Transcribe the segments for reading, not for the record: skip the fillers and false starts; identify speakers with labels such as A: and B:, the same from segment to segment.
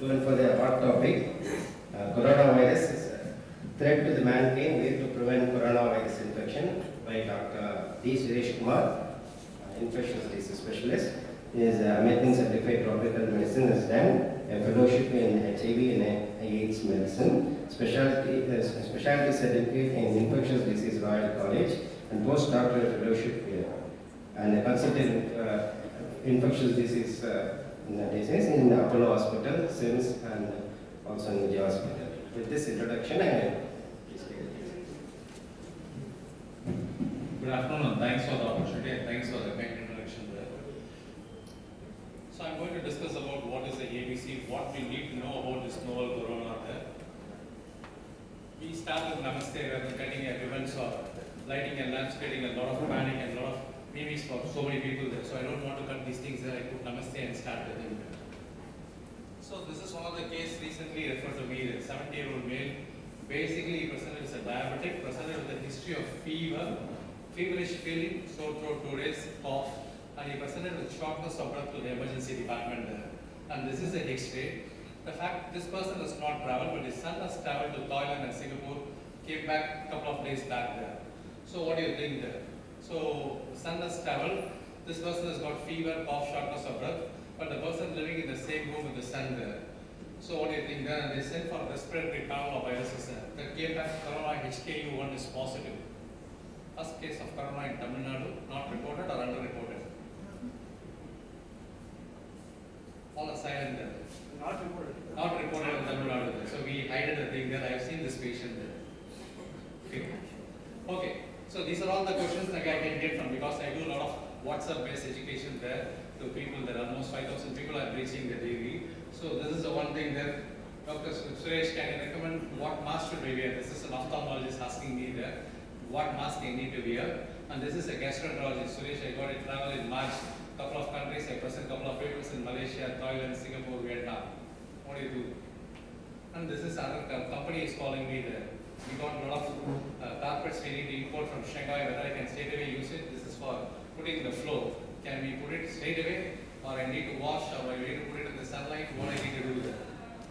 A: So for the hot topic, coronavirus is a threat to the mankind, way to prevent coronavirus infection by Dr.D.Suresh Kumar, infectious disease specialist. He is a American certified tropical medicine, has done a fellowship in HIV and AIDS medicine, specialty certificate in infectious disease Royal College, and postdoctoral fellowship here, and a consultant infectious disease in Apollo Hospital, SIMS, and also in the hospital. With this introduction, please take it.
B: Good afternoon, and thanks for the opportunity and thanks for the kind introduction there. So I'm going to discuss about what is the ABC, what we need to know about this novel corona there. We start with Namaste, where we're cutting ribbons or lighting and lamps, creating a lot of panic and a lot of memes for so many people there. So I don't want to cut these things there. I put Namaste and start with him. So this is one of the case recently referred to me, the 70-year-old male. Basically, he presented as a diabetic, presented with a history of fever, feverish feeling, sore throat 2 days, cough, and he presented with shortness of breath to the emergency department there. And this is a X-ray. The fact this person has not traveled, but his son has traveled to Thailand and Singapore, came back a couple of days back there. So what do you think there? So the son has traveled, this person has got fever, cough, shortness of breath, but the person living in the same room with the son there. So what do you think there? And they sent for respiratory viruses there. That came back corona HKU1 is positive. First case of corona in Tamil Nadu, not reported or underreported? All are silent there.
C: Not reported.
B: Not reported in Tamil Nadu there. So we hided the thing there. I have seen this patient there. Okay. Okay. So these are all the questions that I can get from, because I do a lot of WhatsApp-based education there to people. There are almost 5,000 people are reaching the daily. So this is the one thing that Dr. Suresh, can you recommend what mask should we wear? This is an ophthalmologist asking me there, what mask I need to wear. And this is a gastroenterologist. Suresh, I got to travel in March, couple of countries. I present couple of papers in Malaysia, Thailand, Singapore, Vietnam. What do you do? And this is another company is calling me there. We got a lot of carpets we need to import from Shanghai, whether I can straight away use it. This is for putting the floor. Can we put it straight away, or I need to wash, or I need to put it in the sunlight? What I need to do there?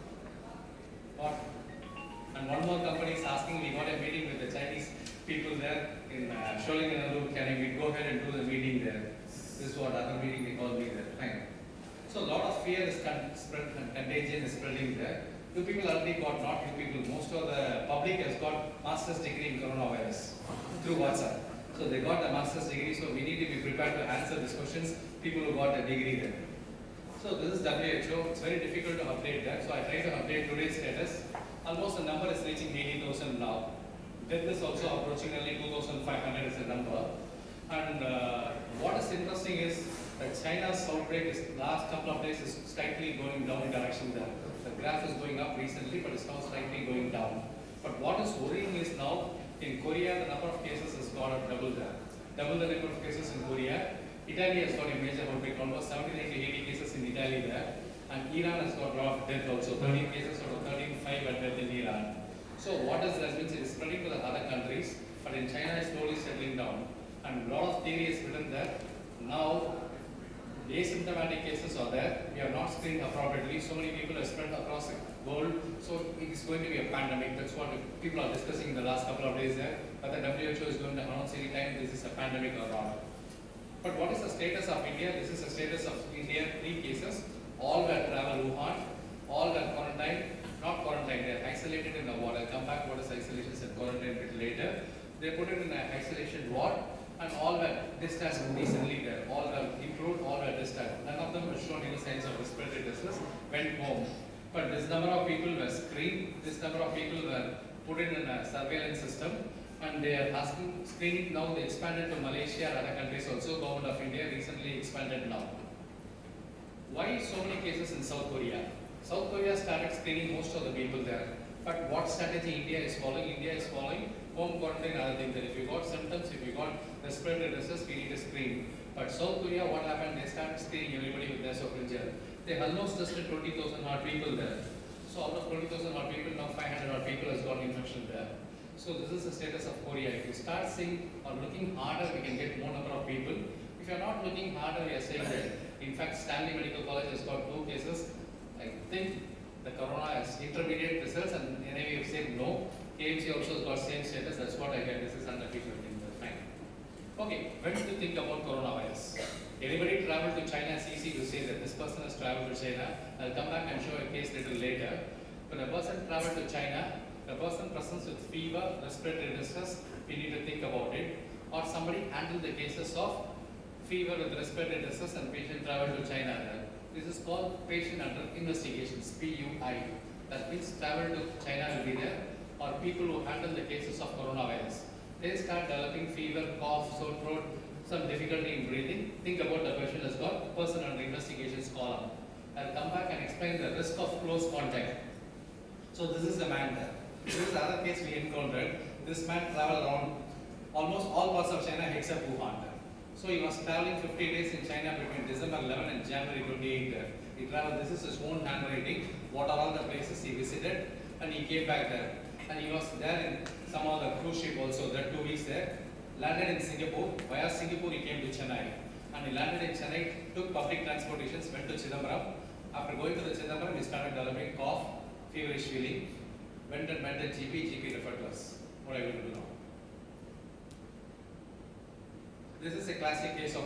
B: What? And one more company is asking, we got a meeting with the Chinese people there in Sholinganallur. Can we go ahead and do the meeting there? This is what other meeting they called me there. Fine. So a lot of fear is spread and contagion is spreading there. You people already got, not you people, most of the public has got master's degree in coronavirus through WhatsApp. So they got a master's degree, so we need to be prepared to answer these questions, people who got a degree there. So this is WHO, it's very difficult to update that. So I try to update today's status. Almost the number is reaching 80,000 now. Death is also approaching nearly 2,500 is the number. And what is interesting is that China's outbreak is last couple of days is slightly going down in direction there. The graph is going up recently, but it's now slightly going down. But what is worrying is now in Korea, the number of cases has gone up double there. Double the number of cases in Korea. Italy has got a major outbreak, almost 79 to 80 cases in Italy there. And Iran has got a lot of death also, 13 cases out of 13, 5 are death in Iran. So what has been it is spreading to the other countries, but in China it's slowly settling down. And a lot of theory is written that now asymptomatic cases are there. We are not screened appropriately. So many people are spread across the world. So it is going to be a pandemic. That's what people are discussing in the last couple of days there. But the WHO is going to announce any time this is a pandemic or not. But what is the status of India? This is the status of India. 3 cases. All were travel Wuhan. All were quarantined. Not quarantined. They are isolated in a ward. I'll come back what is isolation and quarantine a bit later. They put it in an isolation ward. And all were discharged recently there. All were improved, all were discharged. None of them have shown any signs of respiratory distress, went home. But this number of people were screened, this number of people were put in a surveillance system, and they are asking, screening now, they expanded to Malaysia and other countries also. Government of India recently expanded now. Why so many cases in South Korea? South Korea started screening most of the people there. But what strategy India is following? India is following home quarantine and other things. That if you got symptoms, if you got respiratory distress, we need to screen. But South Korea, what happened? They started screening everybody with nasopharyngeal. They almost tested 20,000 odd people there. So out of 20,000 odd people, now 500 odd people has got infection there. So this is the status of Korea. If you start seeing or looking harder, we can get more number of people. If you are not looking harder, we are saying that. In fact, Stanley Medical College has got 2 cases. I think the intermediate results, and NIV have said no. KMC also has got same status. That's what I get. This is under treatment in the fine. Okay, when do you think about coronavirus? Anybody travel to China, it's easy to say that this person has traveled to China. I'll come back and show a case little later. When a person traveled to China, a person presents with fever, respiratory distress, we need to think about it. Or somebody handled the cases of fever with respiratory distress and patient traveled to China. This is called patient under investigations, PUI. That means travel to China will be there, or people who handle the cases of coronavirus. They start developing fever, cough, sore throat, some difficulty in breathing. Think about the question has got person under investigations column. I'll come back and explain the risk of close contact. So this is the man there. This is the other case we encountered. This man traveled around almost all parts of China except Wuhan. So he was traveling 50 days in China between December 11 and January 28 there. He traveled, this is his own handwriting, what are all the places he visited, and he came back there. And he was there in some of the cruise ship also, there 2 weeks there. Landed in Singapore, via Singapore he came to Chennai. And he landed in Chennai, took public transportations, went to Chidambaram. After going to the Chidambaram, he started developing cough, feverish feeling. Went and met the GP referred to us. What are you going to do now? This is a classic case of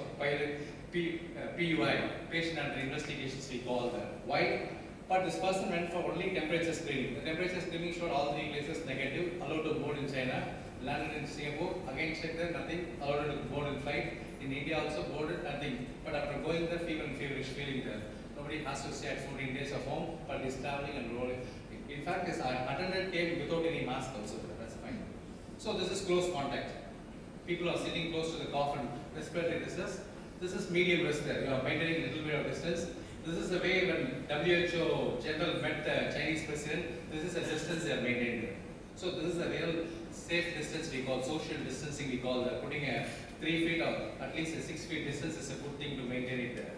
B: PUI, patient under investigations we call that. Why? But this person went for only temperature screening. The temperature screening showed all 3 places negative, allowed to board in China, landed in Singapore, again checked there, nothing, allowed to board in flight. In India also boarded, nothing. But after going there, fever and feverish feeling there. Nobody has to stay at 14 days of home, but he's traveling and rolling. In fact, his attendant came without any mask also, that's fine. So this is close contact. People are sitting close to the cough and respiratory distress. This is medium risk there. You are maintaining a little bit of distance. This is the way when WHO general met the Chinese president, this is the distance they are maintaining there. So this is a real safe distance we call, social distancing we call that. Putting a 3 feet or at least a 6 feet distance is a good thing to maintain it there.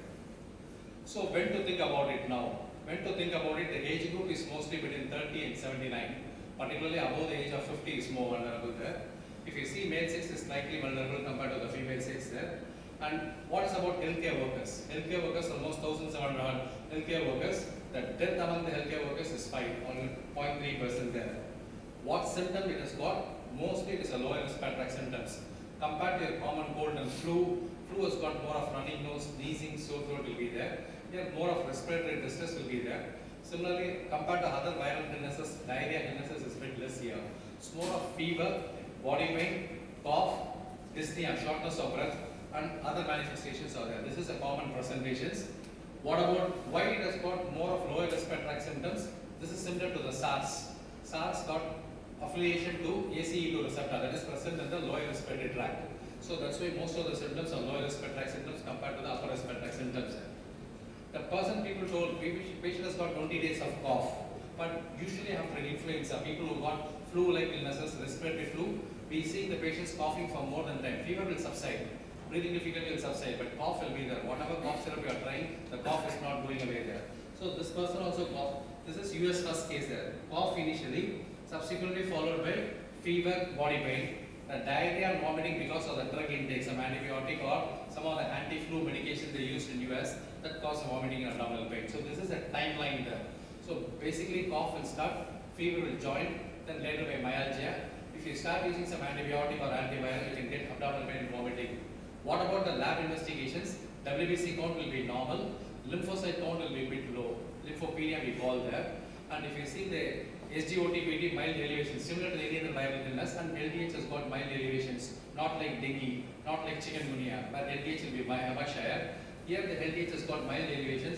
B: So when to think about it now? When to think about it, the age group is mostly between 30 and 79. Particularly above the age of 50 is more vulnerable there. If you see male sex is slightly vulnerable compared to the female sex there. And what is about healthcare workers? Healthcare workers, almost 1,700 healthcare workers. The death among the healthcare workers is 5, only 0.3% there. What symptom it has got? Mostly it is a lower respiratory tract symptoms. Compared to your common cold and flu, flu has got more of running nose, sneezing, sore throat will be there. Here more of respiratory distress will be there. Similarly, compared to other viral illnesses, diarrhea illnesses is a bit less here. It's more of fever, body pain, cough, dyspnea, shortness of breath, and other manifestations are there. This is a common presentations. What about why it has got more of lower respiratory tract symptoms? This is similar to the SARS. SARS got affiliation to ACE2 receptor that is present in the lower respiratory tract. So that's why most of the symptoms are lower respiratory tract symptoms compared to the upper respiratory tract symptoms. The person people told, patient has got 20 days of cough, but usually after influenza, people who got flu-like illnesses, respiratory flu, we see the patients coughing for more than time. Fever will subside, breathing difficulty will subside, but cough will be there. Whatever cough syrup you are trying, the cough is not going away there. So this person also coughed. This is US first case there. Cough initially, subsequently followed by fever, body pain, diarrhea and vomiting because of the drug intake, some antibiotic or some of the anti-flu medication they used in US that cause vomiting and abdominal pain. So this is a timeline there. So basically cough will start, fever will join, then later by myalgia. If you start using some antibiotic or antiviral, you can get abdominal pain and vomiting. What about the lab investigations? WBC count will be normal, lymphocyte count will be a bit low. Lymphopenia we call there. And if you see the SGOT-PT mild elevations, similar to any other viral illness, and LDH has got mild elevations, not like dengue, not like chikungunya, but LDH will be much higher. Here the LDH has got mild elevations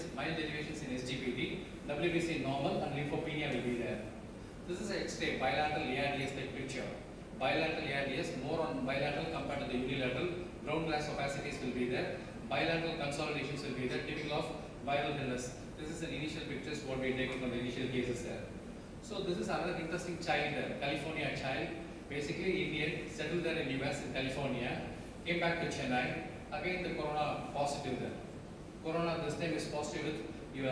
B: in SGPT, WBC normal, and lymphopenia will be there. This is an X-ray, bilateral ARDS like picture. Bilateral ARDS, more on bilateral compared to the unilateral. Ground glass opacities will be there. Bilateral consolidations will be there, typical of viral illness. This is an initial pictures what we taken from the initial cases there. So this is another interesting child there, California child, basically Indian, settled there in US in California, came back to Chennai, again the corona positive there. Corona this time is positive with your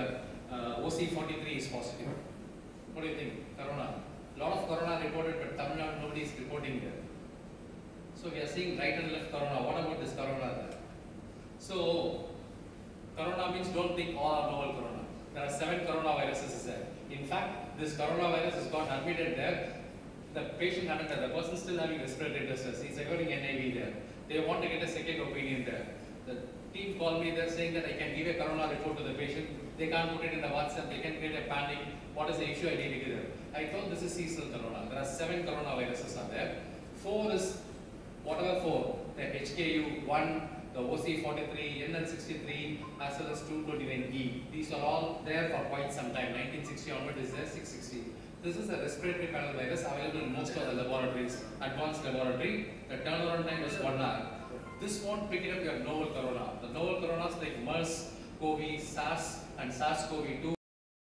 B: OC43 is positive. What do you think? Corona. A lot of corona reported, but Tamil Nadu nobody is reporting there. So we are seeing right and left corona. What about this corona there? So corona means don't think all are novel corona. There are 7 coronaviruses there. In fact, this coronavirus has got admitted there. The patient admitted, the person still having respiratory distress. He's recording NIV there. They want to get a second opinion there. The team called me, they're saying that I can give a corona report to the patient. They can't put it in the WhatsApp, they can create a panic. What is the issue? I need to give them. I told this is seasonal corona. There are 7 coronaviruses are there. 4 is, whatever 4, the HKU1, the OC43, NL63, as well as 229E. These are all there for quite some time. 1960 onward is there, 660. This is a respiratory panel virus available in most of the laboratories, advanced laboratory. The turnaround time is 1 hour. This won't pick it up your novel corona. The novel coronas like MERS, CoV, SARS, and SARS-CoV-2